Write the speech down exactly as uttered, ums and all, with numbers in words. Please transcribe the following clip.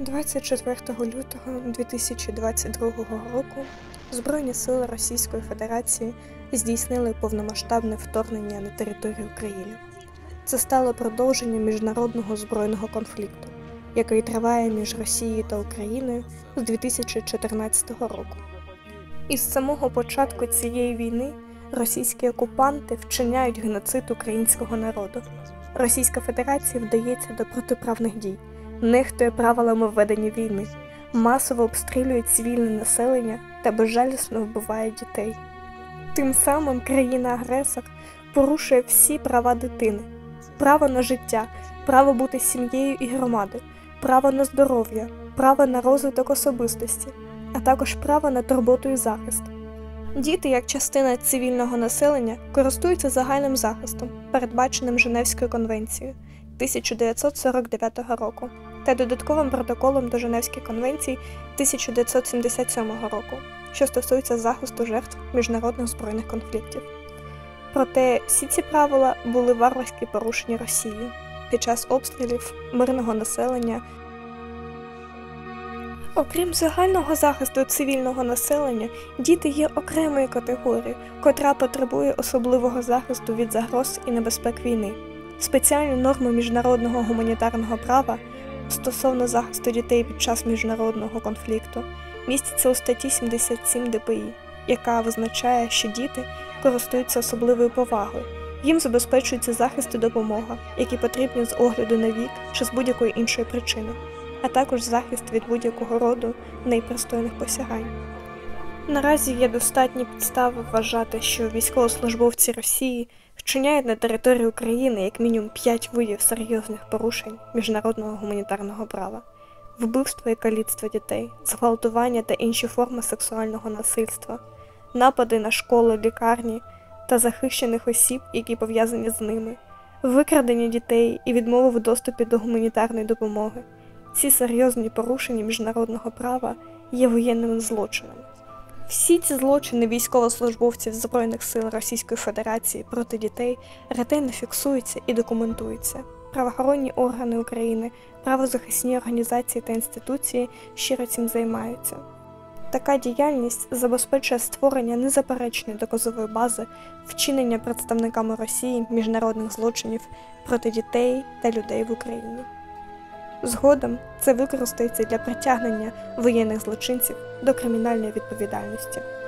двадцять четвертого лютого дві тисячі двадцять другого року Збройні сили Російської Федерації здійснили повномасштабне вторгнення на територію України. Це стало продовженням міжнародного збройного конфлікту, який триває між Росією та Україною з дві тисячі чотирнадцятого року. Із самого початку цієї війни російські окупанти вчиняють геноцид українського народу. Російська Федерація вдається до протиправних дій, нехтує правилами ведення війни, масово обстрілює цивільне населення та безжалісно вбиває дітей. Тим самим країна-агресор порушує всі права дитини: право на життя, право бути сім'єю і громадою, право на здоров'я, право на розвиток особистості, а також право на турботу і захист. Діти, як частина цивільного населення, користуються загальним захистом, передбаченим Женевською конвенцією тисяча дев'ятсот сорок дев'ятого року та додатковим протоколом до Женевської конвенції тисяча дев'ятсот сімдесят сьомого року, що стосується захисту жертв міжнародних збройних конфліктів. Проте всі ці правила були варварськи порушені Росією під час обстрілів мирного населення. Окрім загального захисту цивільного населення, діти є окремою категорією, котра потребує особливого захисту від загроз і небезпек війни. Спеціальні норми міжнародного гуманітарного права стосовно захисту дітей під час міжнародного конфлікту містяться у статті сімдесят сім Д П І, яка визначає, що діти користуються особливою повагою, їм забезпечується захист і допомога, які потрібні з огляду на вік чи з будь-якої іншої причини, а також захист від будь-якого роду непристойних посягань. Наразі є достатні підстави вважати, що військовослужбовці Росії вчиняють на території України як мінімум п'ять видів серйозних порушень міжнародного гуманітарного права: вбивство і каліцтво дітей, зґвалтування та інші форми сексуального насильства, напади на школи, лікарні та захищених осіб, які пов'язані з ними, викрадення дітей і відмова в доступі до гуманітарної допомоги. Ці серйозні порушення міжнародного права є воєнними злочинами. Всі ці злочини військовослужбовців Збройних сил Російської Федерації проти дітей ретельно фіксуються і документуються. Правоохоронні органи України, правозахисні організації та інституції щиро цим займаються. Така діяльність забезпечує створення незаперечної доказової бази вчинення представниками Росії міжнародних злочинів проти дітей та людей в Україні. Згодом це використається для притягнення воєнних злочинців до кримінальної відповідальності.